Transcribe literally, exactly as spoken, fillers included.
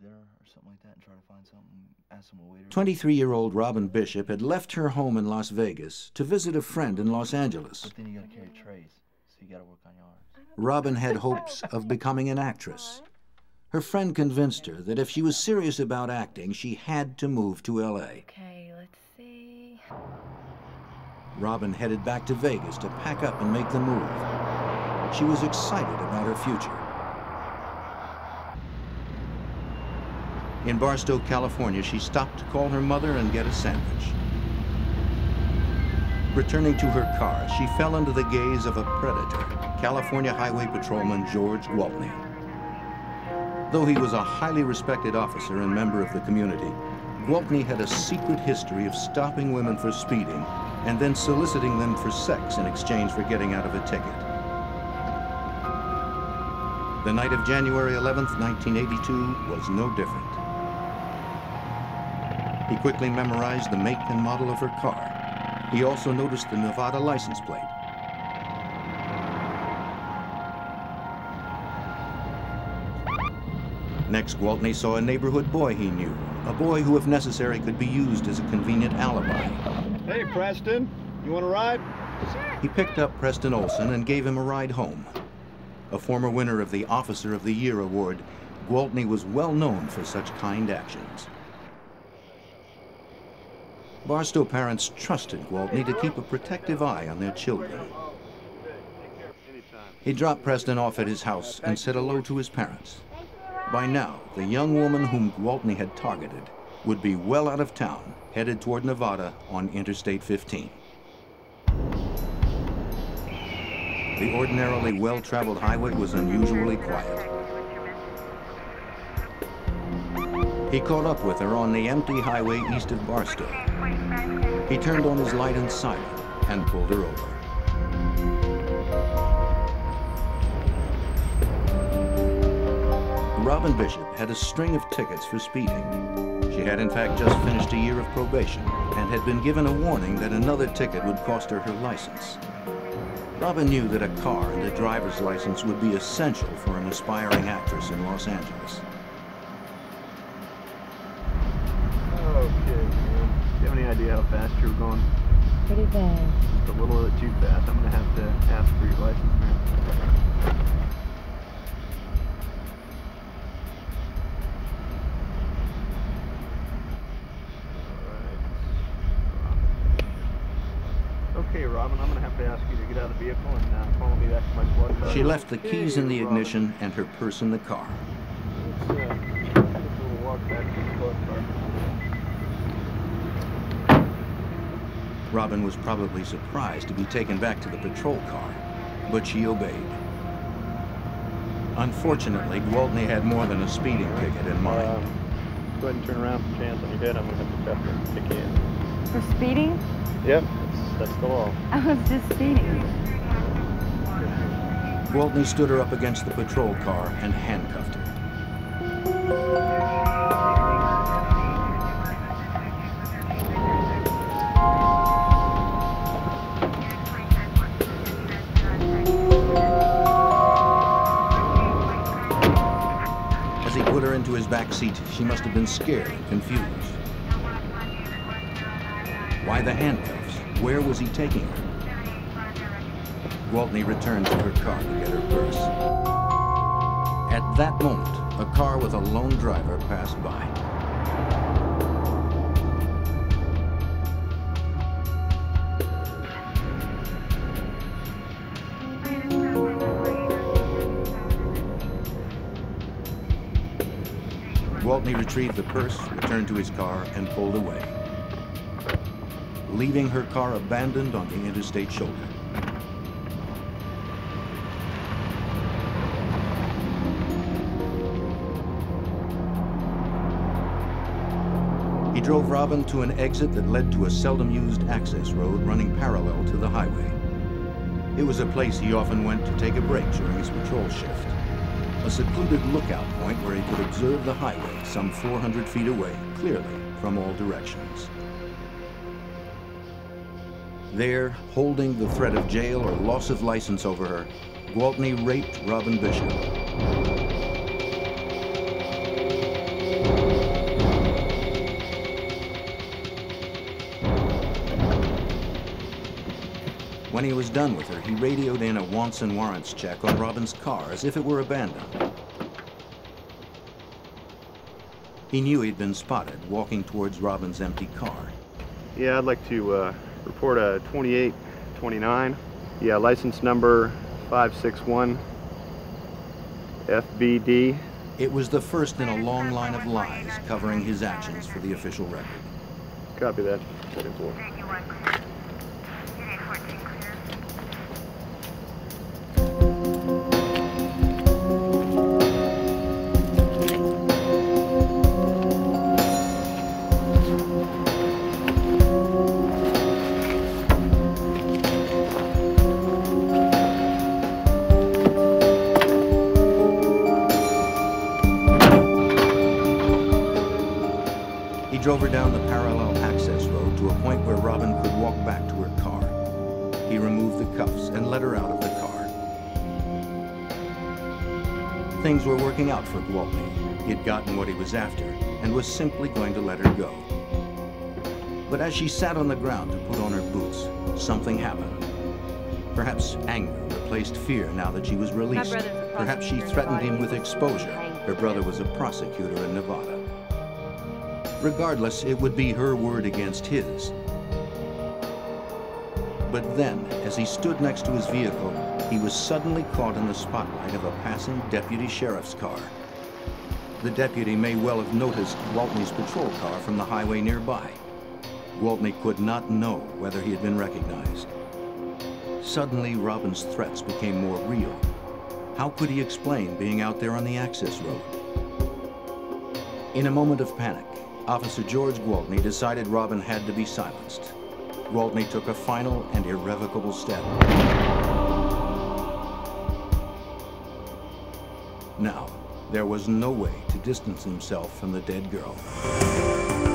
or something like that and try to find something, ask some waiter. twenty-three-year-old Robin Bishop had left her home in Las Vegas to visit a friend in Los Angeles. But then you gotta carry trays, so you gotta work on yours. Robin had hopes of becoming an actress. Her friend convinced her that if she was serious about acting, she had to move to L A. Okay, let's see. Robin headed back to Vegas to pack up and make the move. She was excited about her future. In Barstow, California, she stopped to call her mother and get a sandwich. Returning to her car, she fell under the gaze of a predator, California Highway Patrolman George Gwaltney. Though he was a highly respected officer and member of the community, Gwaltney had a secret history of stopping women for speeding and then soliciting them for sex in exchange for getting out of a ticket. The night of January eleventh, nineteen eighty-two was no different. He quickly memorized the make and model of her car. He also noticed the Nevada license plate. Next, Gwaltney saw a neighborhood boy he knew, a boy who, if necessary, could be used as a convenient alibi. Hey, Preston, you want a ride? Sure. He picked up Preston Olson and gave him a ride home. A former winner of the Officer of the Year award, Gwaltney was well known for such kind actions. Barstow parents trusted Gwaltney to keep a protective eye on their children. He dropped Preston off at his house and said hello to his parents. By now, the young woman whom Gwaltney had targeted would be well out of town, headed toward Nevada on Interstate fifteen. The ordinarily well-traveled highway was unusually quiet. He caught up with her on the empty highway east of Barstow. He turned on his light and siren and pulled her over. Robin Bishop had a string of tickets for speeding. She had in fact just finished a year of probation and had been given a warning that another ticket would cost her her license. Robin knew that a car and a driver's license would be essential for an aspiring actress in Los Angeles. Okay, man. Do you have any idea how fast you were going? Pretty bad. Just a little bit too fast. I'm gonna have to ask for your license, man. Okay, Robin, I'm going to have to ask you to get out of the vehicle and uh, follow me back to my squad car. She left the keys in the ignition and her purse in the car. Let's uh, take a little walk back to the squad car. Robin was probably surprised to be taken back to the patrol car, but she obeyed. Unfortunately, Gwaltney had more than a speeding ticket in mind. Um, go ahead and turn around for chance on your head. I'm going to have to cuff you and kick you in. For speeding? Yep, that's, that's the law. I was just speeding. Gwaltney stood her up against the patrol car and handcuffed her. As he put her into his back seat, she must have been scared and confused. Why the handcuffs? Where was he taking her? Gwaltney returned to her car to get her purse. At that moment, a car with a lone driver passed by. Gwaltney retrieved the purse, returned to his car, and pulled away, leaving her car abandoned on the interstate shoulder. He drove Robin to an exit that led to a seldom-used access road running parallel to the highway. It was a place he often went to take a break during his patrol shift, a secluded lookout point where he could observe the highway some four hundred feet away, clearly from all directions. There, holding the threat of jail or loss of license over her, Gwaltney raped Robin Bishop. When he was done with her, he radioed in a wants and warrants check on Robin's car as if it were abandoned. He knew he'd been spotted walking towards Robin's empty car. Yeah, I'd like to uh, report a twenty-eight twenty-nine. Yeah, license number five six one F B D. It was the first in a long line of lies covering his actions for the official record. Copy that. Second floor. He drove her down the parallel access road to a point where Robin could walk back to her car. He removed the cuffs and let her out of the car. Things were working out for Gwaltney. He'd gotten what he was after and was simply going to let her go. But as she sat on the ground to put on her boots, something happened. Perhaps anger replaced fear now that she was released. Perhaps she threatened him with exposure. Her brother was a prosecutor in Nevada. Regardless, it would be her word against his. But then, as he stood next to his vehicle, he was suddenly caught in the spotlight of a passing deputy sheriff's car. The deputy may well have noticed Gwaltney's patrol car from the highway nearby. Gwaltney could not know whether he had been recognized. Suddenly, Robin's threats became more real. How could he explain being out there on the access road? In a moment of panic, Officer George Gwaltney decided Robin had to be silenced. Gwaltney took a final and irrevocable step. Now, there was no way to distance himself from the dead girl.